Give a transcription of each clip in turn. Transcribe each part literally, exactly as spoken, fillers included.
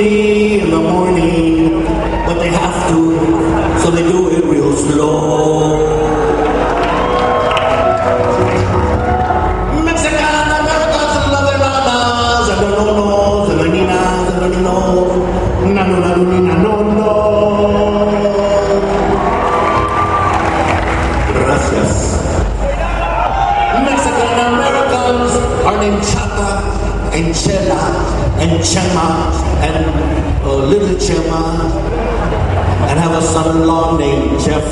early in the morning, but they have to, so they do it real slow. Mexican Americans love their nanas and their no-nos and their ninas and their ninos. Nano, nano, nina, no, no. Gracias. Mexican Americans are named Chata and Chela and Chema and uh, Little Chema and have a son-in-law named Jeff.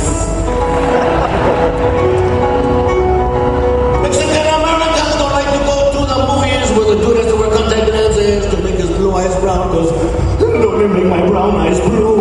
Mexican Americans don't like to go to the movies where the dude has to wear contact lenses to make his blue eyes brown because don't they make my brown eyes blue.